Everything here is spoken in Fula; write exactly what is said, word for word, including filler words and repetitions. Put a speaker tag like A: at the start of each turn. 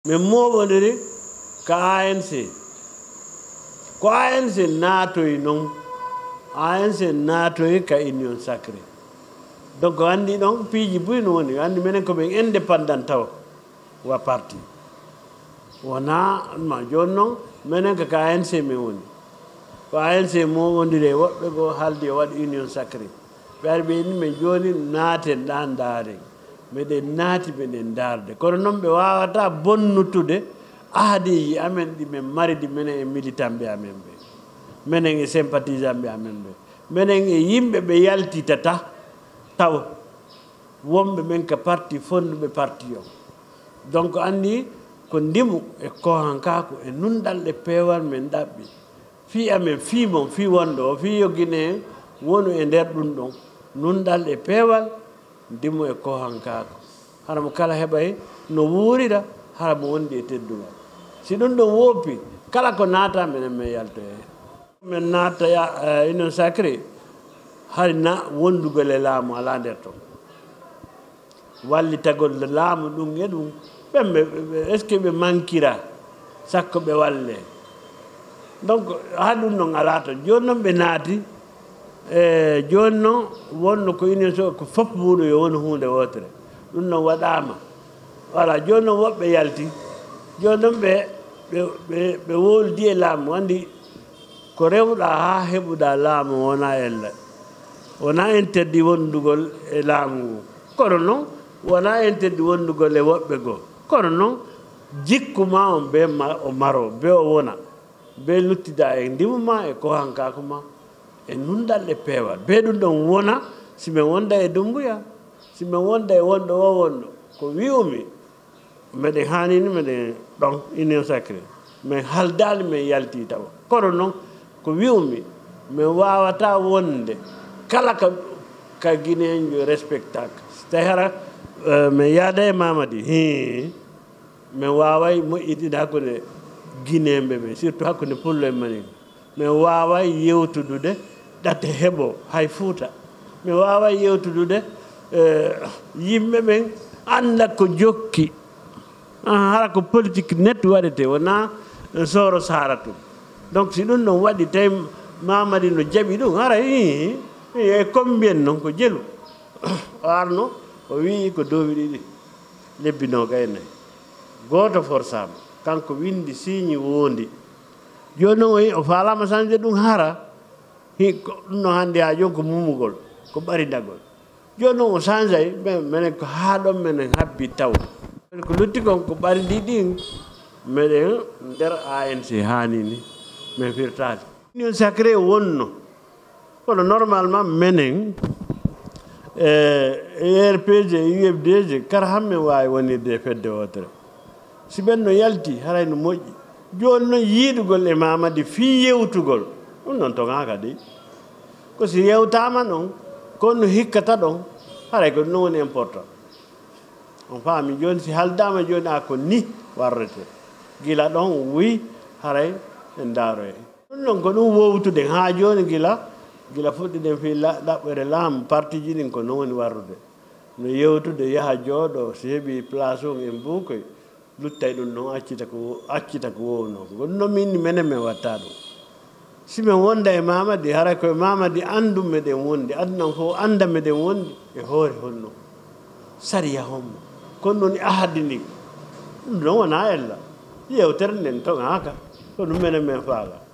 A: mais moɓodiri ka A N C ko A N C naatoyi noon A N C naatoyi ka union sacrée donc anndi ɗon piiji buy no woni anndi minen koɓen indépendant taw wa parti wona ma jooni noon minen ko ka A N C min woni ko A N C moɓodiri e woɓɓe goo haaldi o waɗa union sacrée ɓe ari ɓe inni men jooni naaten ɗa ndaaren meɗen naati meɗen daarde kono noon ɓe wawata bonnutude aadiji amen ɗi men mari ɗi minen e militant ɓe amen ɓe minen e sympathisant ɓe amen ɓe minen e yimɓe ɓe yaltitata taw wonɓe men ko parti fonduɓe parti o donc anndi ko ndimu e kohankako e nunɗal e peewal men ɗaɓɓi fii amen fii mon fii wonɗo o fii yoggine en wonu e nder ɗum ɗon nunɗal e peewal ndimu e kohankako hara mo kala heɓay no wuurira hara mo wondi e teddugal si ɗum ɗon woppi kala ko naata minen min yaltoye min naata union sacrée hari na wondugol e laamu ala nder ton wallitagol laamu ɗum e ɗum ɓemɓe est ce que ɓe manquira sakko ɓe walle donc ha ɗum noon ala to joni noon ɓe naati e joni noon wonno ko union so ko fof muɗum yo woni hunde wotere ɗum noon waɗama voilà joni noon woɓɓe yalti joni noon ɓe ɓe ɓe woldi e laamu andi ko rewɗa ha heɓuɗa laamu wona elle wona interdit wondugol e laamu ngu kono noon wona interdit wondugol e woɓɓe goo kono noon jikkuma on be o maro be o wona be luttida e ndimu ma e kohankako ma e nunɗal e peewal be ɗum ɗon wona simin wonda e Dumbuya simin wonda e wonɗo o wonɗo ko wi'umi meɗen hanini meɗen ɗon union sacrée min haldali min yalti taw kono noon ko wi'umi min wawata wonde kala ka ka guinéenjo respectaka so tawi hara min yaada e Mamadi hi min waway moƴƴitide hakkude guinéemɓe ɓe surtout hakkude pullo e manigo min waway yewtudude ɗatte heeɓo hay Fuuta mi wawa yewtudude yimɓe ɓen anda ko jokki hara ko politique net waɗete wona soro saratum donc si ɗum ɗon waɗi tawi Mamadi no jaɓi ɗum hara i e combien noon ko jelu o arno o wii ko dowi ɗiɗi lebbi noga e nayyi goto forsama kanko windi signe wondi joni noon o wi o falama changé ɗum hara ɗum noon hannde ha joni ko mumugol ko ɓaridagol joni noon o change ay minen ko haa ɗon minen habbi taw ko lutti kon ko ɓaridi ɗin meɗen nder A N C hanini min firtade union sacrée wonno kono normalement minen e R P G U F D G kara hammin wawi wonirde e fedde wotere si ɓen no yalti haray no moƴƴi joni noon yiidugol e Mamadi fii yewtugol ɗum noon toga kadi ko si yewtama noon kono hikkata ɗon haray ko ɗum noon woni important on faami joni si haldama joni a ko ni warrete gila ɗon wi haray en daaroye ɗum noon ko ɗum wowtude ha joni gila gila fuɗɗiɗen fi ɗaɓɓere laamu parti ji ɗin ko noon woni warrude no yewtude yaaha jooɗo si heeɓi place on en buukoy luttay ɗum noon accita ko accita ko wowno ko ɗum noon minni menen min watta ɗum simin wonda e Mamadi haray koye Mamadi andu meɗen wondi addunan fof anda meɗen wondi e hoore honno sariya hommo kono noon ahadini ɗum ɗon wona ella yewtere nden toŋaka ko ɗum menen min faala